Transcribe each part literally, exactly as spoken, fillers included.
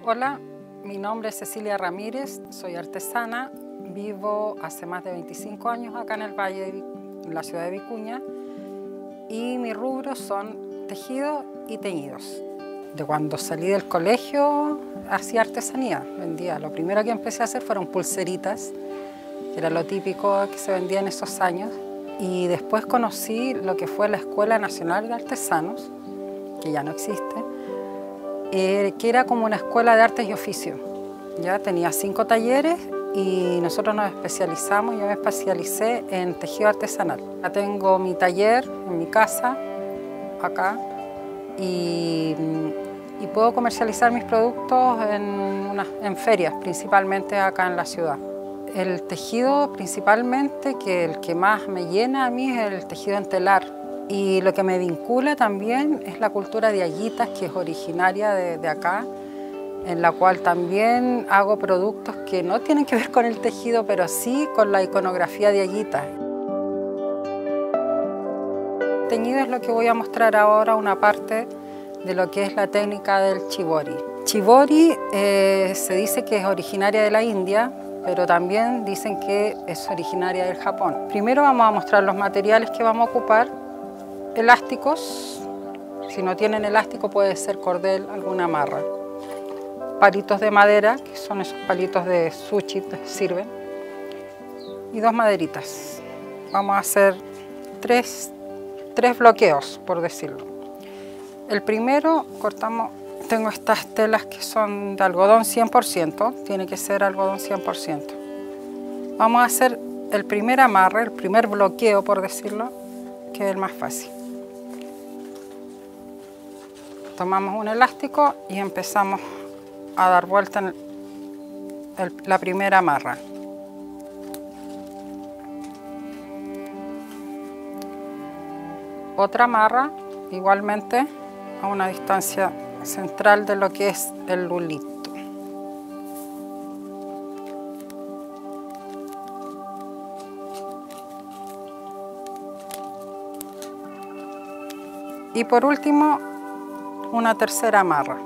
Hola, mi nombre es Cecilia Ramírez, soy artesana, vivo hace más de veinticinco años acá en el Valle, en la ciudad de Vicuña, y mis rubros son tejido y teñidos. De cuando salí del colegio hacía artesanía, vendía. Lo primero que empecé a hacer fueron pulseritas, que era lo típico que se vendía en esos años. Y después conocí lo que fue la Escuela Nacional de Artesanos, que ya no existe, eh, que era como una escuela de artes y oficios. Ya tenía cinco talleres y nosotros nos especializamos, yo me especialicé en tejido artesanal. Ya tengo mi taller en mi casa, acá, y, y puedo comercializar mis productos en, una, en ferias, principalmente acá en la ciudad. El tejido principalmente, que el que más me llena a mí, es el tejido en telar. Y lo que me vincula también es la cultura de Ayitas, que es originaria de, de acá, en la cual también hago productos que no tienen que ver con el tejido, pero sí con la iconografía de Ayitas. El teñido es lo que voy a mostrar ahora, una parte de lo que es la técnica del Shibori. Shibori eh, se dice que es originaria de la India, pero también dicen que es originaria del Japón. Primero vamos a mostrar los materiales que vamos a ocupar. Elásticos, si no tienen elástico puede ser cordel, alguna amarra. Palitos de madera, que son esos palitos de sushi, sirven. Y dos maderitas. Vamos a hacer tres, tres bloqueos, por decirlo. El primero, cortamos, tengo estas telas que son de algodón cien por ciento, tiene que ser algodón cien por ciento. Vamos a hacer el primer amarre, el primer bloqueo, por decirlo, que es el más fácil. Tomamos un elástico y empezamos a dar vuelta en el, la primera amarra. Otra amarra, igualmente, a una distancia central de lo que es el lulito. Y por último, una tercera amarra.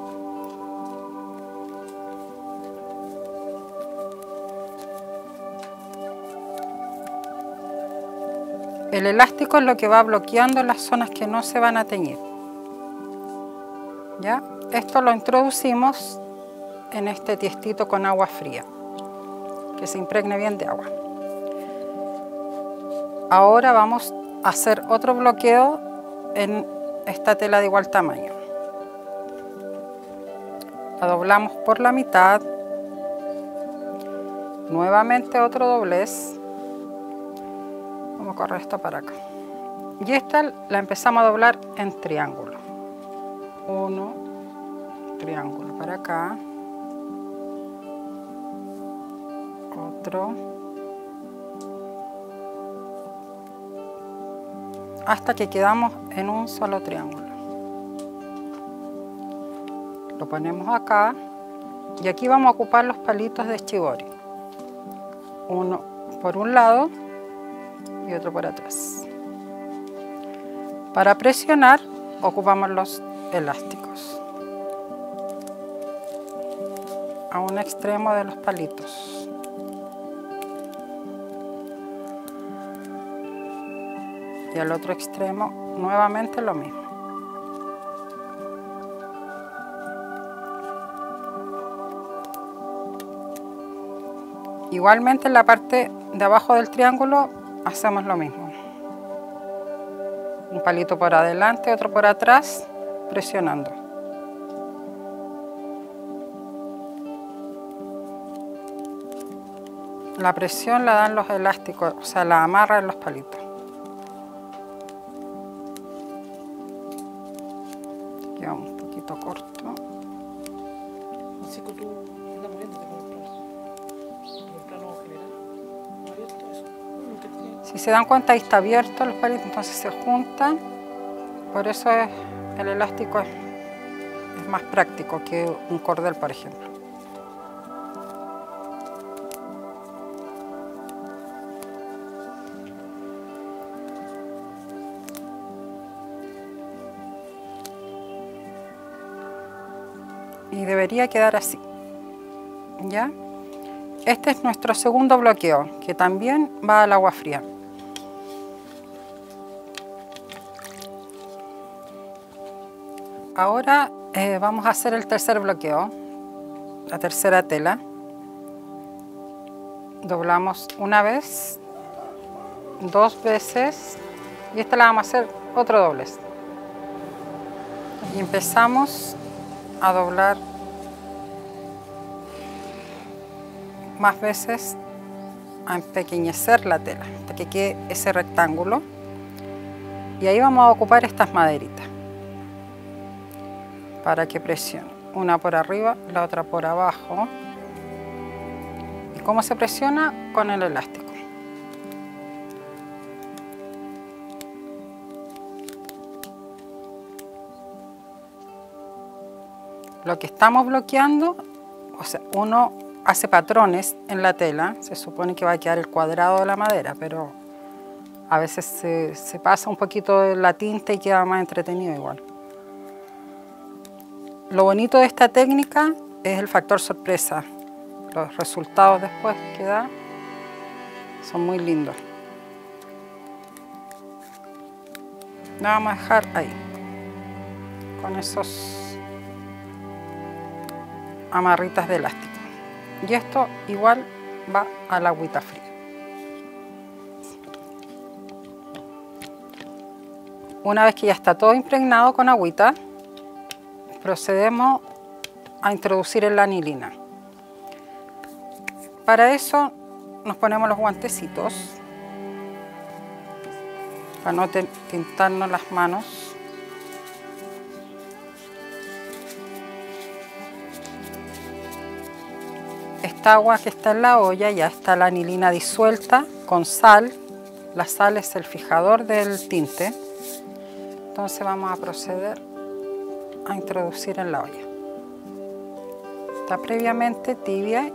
El elástico es lo que va bloqueando las zonas que no se van a teñir. ¿Ya? Esto lo introducimos en este tiestito con agua fría, que se impregne bien de agua. Ahora vamos a hacer otro bloqueo en esta tela de igual tamaño. La doblamos por la mitad, nuevamente otro doblez. Vamos a correr esto para acá. Y esta la empezamos a doblar en triángulo. Uno, triángulo para acá. Otro. Hasta que quedamos en un solo triángulo. Lo ponemos acá y aquí vamos a ocupar los palitos de Shibori. Uno por un lado y otro por atrás. Para presionar ocupamos los elásticos a un extremo de los palitos. Y al otro extremo nuevamente lo mismo. Igualmente en la parte de abajo del triángulo hacemos lo mismo. Un palito por adelante, otro por atrás, presionando. La presión la dan los elásticos, o sea, la amarra en los palitos. Queda un poquito corto. Así que tú andas moviéndote con el plano, con el plano general. ¿No abierto eso? Si se dan cuenta, ahí está abierto los palitos, entonces se juntan. Por eso es, el elástico es, es más práctico que un cordel, por ejemplo. y debería quedar así. ¿Ya? Este es nuestro segundo bloqueo, que también va al agua fría. Ahora eh, vamos a hacer el tercer bloqueo, la tercera tela. Doblamos una vez, dos veces, y esta la vamos a hacer otro doblez. Y empezamos a doblar más veces, a empequeñecer la tela hasta que quede ese rectángulo, y ahí vamos a ocupar estas maderitas para que presione, una por arriba, la otra por abajo. ¿Y cómo se presiona? Con el elástico. Lo que estamos bloqueando, o sea, uno hace patrones en la tela, se supone que va a quedar el cuadrado de la madera, pero a veces se, se pasa un poquito de la tinta y queda más entretenido igual. Lo bonito de esta técnica es el factor sorpresa. Los resultados después que da son muy lindos. La vamos a dejar ahí, con esos amarritas de elástico. Y esto igual va al agüita fría. Una vez que ya está todo impregnado con agüita, procedemos a introducir en la anilina. Para eso nos ponemos los guantecitos para no tintarnos las manos. Esta agua que está en la olla, ya está la anilina disuelta con sal. La sal es el fijador del tinte. Entonces vamos a proceder a introducir en la olla. Está previamente tibia.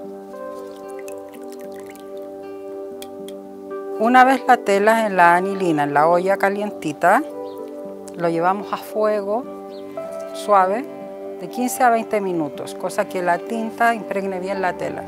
Una vez la tela en la anilina, en la olla calientita, lo llevamos a fuego suave de quince a veinte minutos, cosa que la tinta impregne bien la tela.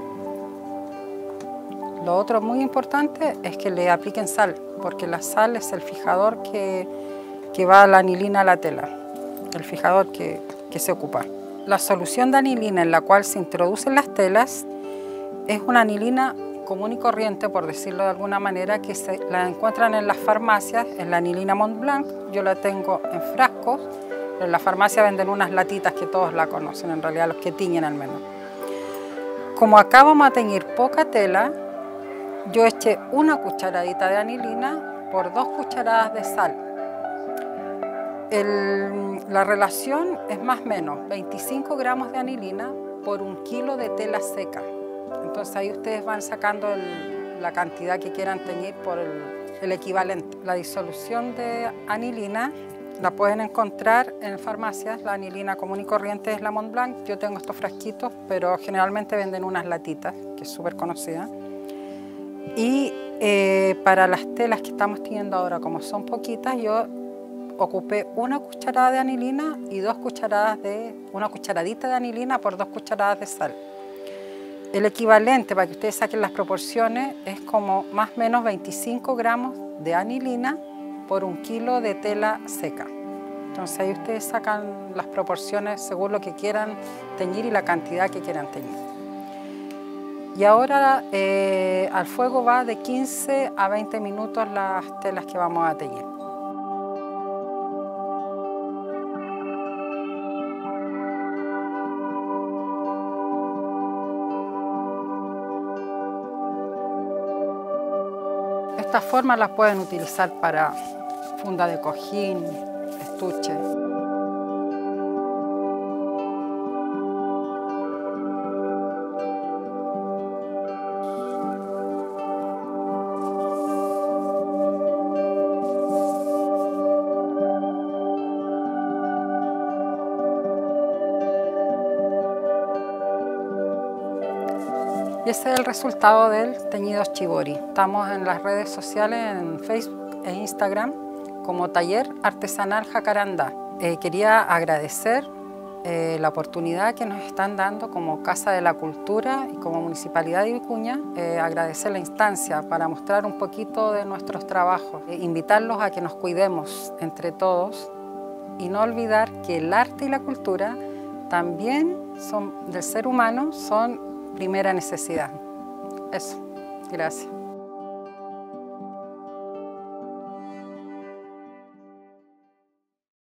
Lo otro muy importante es que le apliquen sal, porque la sal es el fijador que, que va a la anilina a la tela, el fijador que, que se ocupa. La solución de anilina en la cual se introducen las telas es una anilina común y corriente, por decirlo de alguna manera, que se la encuentran en las farmacias, es la anilina Montblanc. Yo la tengo en frascos, pero en la farmacia venden unas latitas que todos la conocen, en realidad los que tiñen al menos. Como acá vamos a teñir poca tela, yo eché una cucharadita de anilina por dos cucharadas de sal. El, la relación es más o menos veinticinco gramos de anilina por un kilo de tela seca. Entonces ahí ustedes van sacando el, la cantidad que quieran teñir por el, el equivalente. La disolución de anilina la pueden encontrar en farmacias. La anilina común y corriente es la Montblanc. Yo tengo estos frasquitos, pero generalmente venden unas latitas, que es súper conocida. Y eh, para las telas que estamos teñiendo ahora, como son poquitas, yo ocupé una cucharada de anilina y dos cucharadas de, una cucharadita de anilina por dos cucharadas de sal. El equivalente, para que ustedes saquen las proporciones, es como más o menos veinticinco gramos de anilina por un kilo de tela seca. Entonces ahí ustedes sacan las proporciones según lo que quieran teñir y la cantidad que quieran teñir. Y ahora eh, al fuego va de quince a veinte minutos las telas que vamos a teñir. Estas formas las pueden utilizar para funda de cojín, estuche. Y ese es el resultado del teñido shibori. Estamos en las redes sociales, en Facebook e Instagram, como Taller Artesanal Jacarandá. Eh, quería agradecer eh, la oportunidad que nos están dando como Casa de la Cultura y como Municipalidad de Vicuña, eh, agradecer la instancia para mostrar un poquito de nuestros trabajos, eh, invitarlos a que nos cuidemos entre todos y no olvidar que el arte y la cultura también son, del ser humano, son primera necesidad. Eso, gracias.